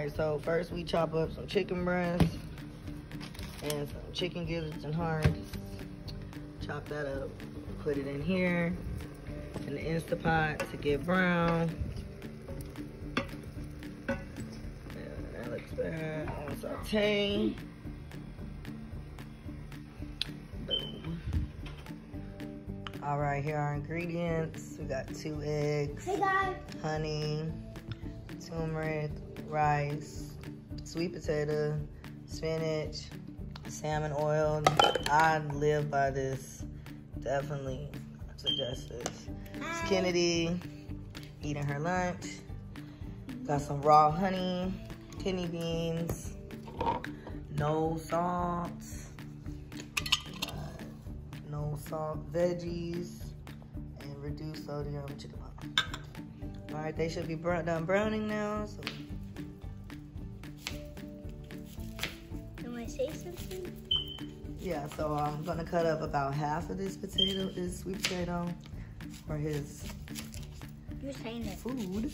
right, so first we chop up some chicken breast and some chicken gizzards and hearts. Chop that up, put it in here in the Instapot to get brown. Yeah, that looks bad. I'm gonna saute. Boom. All right, here are our ingredients. We got 2 eggs, Hey guys. honey, turmeric, rice, sweet potato, spinach, salmon oil. I live by this. Definitely suggest this. It's Kennedy eating her lunch. Got some raw honey, kidney beans, no salt, no salt veggies, and reduced sodium chicken broth. All right, they should be done browning now. So. Can I say something? Yeah, so I'm gonna cut up about half of this potato, this sweet potato, for his You're saying it. food.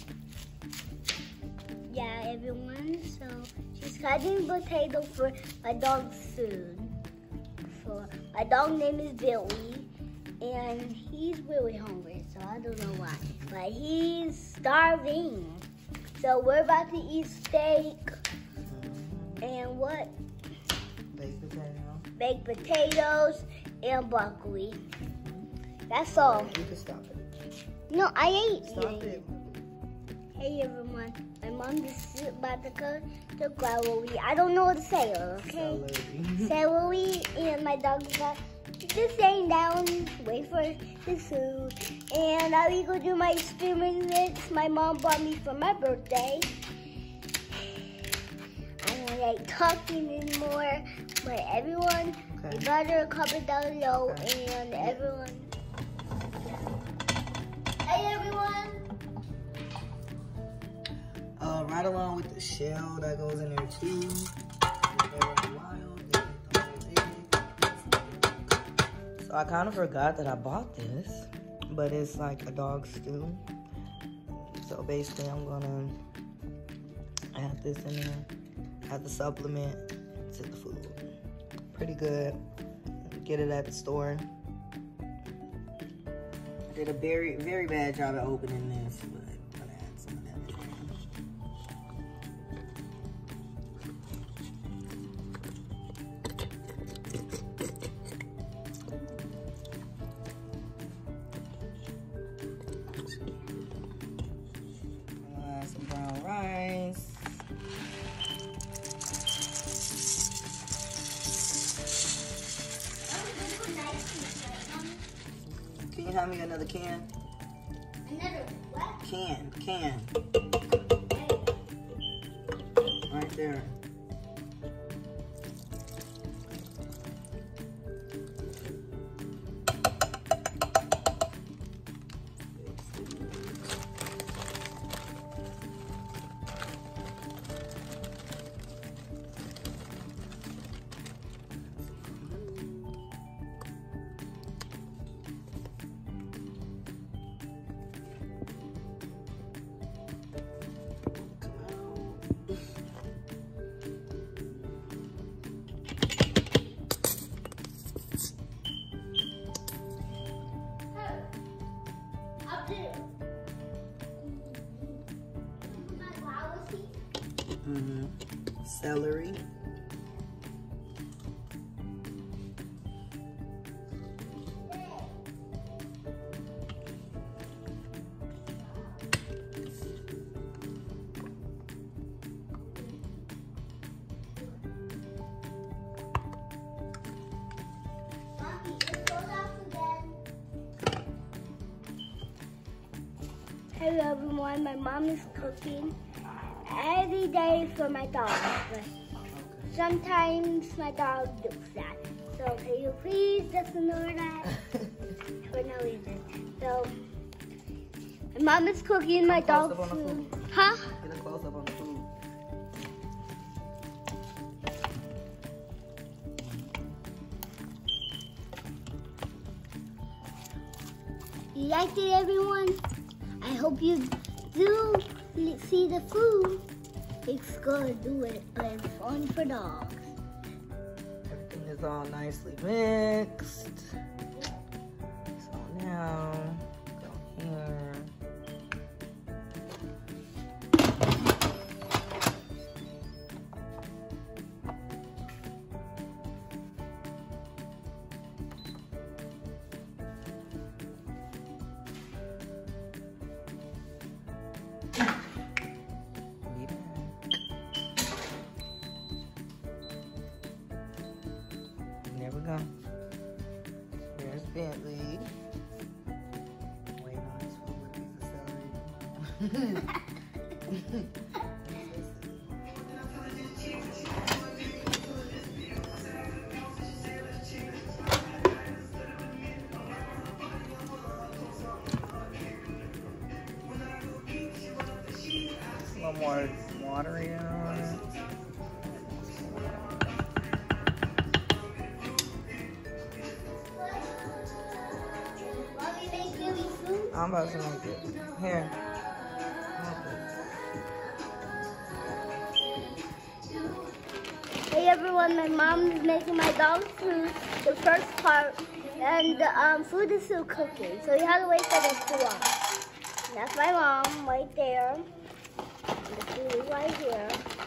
Yeah, everyone. So she's cutting potato for my dog's food. For my dog name is Billy, and he's really hungry. So I don't know why, but he's starving. So we're about to eat steak and what? Baked potato. Baked potatoes and broccoli. That's all. You can stop it. No, I ate Stop it. Hey everyone, my mom just about to cook the celery. I don't know what to say, okay? Celery, and my dog's just laying down, wait for his food. And now we go do my experiments my mom bought me for my birthday. I don't like talking anymore, but everyone, you gotta comment down below, and everyone. Hey everyone! Right along with the shell that goes in there too. So I kind of forgot that I bought this, but it's like a dog stew. So basically I'm gonna add this in there, add the supplement to the food. Pretty good. Get it at the store. I did a very, very bad job at opening this, but I'm gonna add some of that in there. Some brown rice. Can you hand me another can? Another what? Can. Right there. Celery. Hello everyone, my mom is cooking every day for my dog, but sometimes my dog does that. So can you please just ignore that for no reason. So my mom is cooking my dog's food. Huh? Get a close up on the food. You liked it, everyone? I hope you do see the food. It's gonna do it, but it's fun for dogs. Everything is all nicely mixed. So now, go here. There we go. There's Bentley. Wait on this one with piece of celery. A little more water in on it. I'm about to make it. Here. Hey everyone, my mom is making my dog's food, the first part, and the food is still cooking, so you have to wait for this to cook. That's my mom right there. And the food is right here.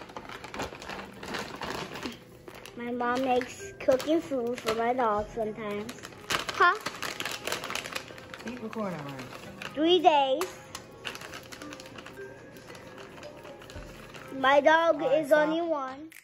My mom makes cooking food for my dog sometimes. Huh? Keep recording, right? 3 days. My dog is only one.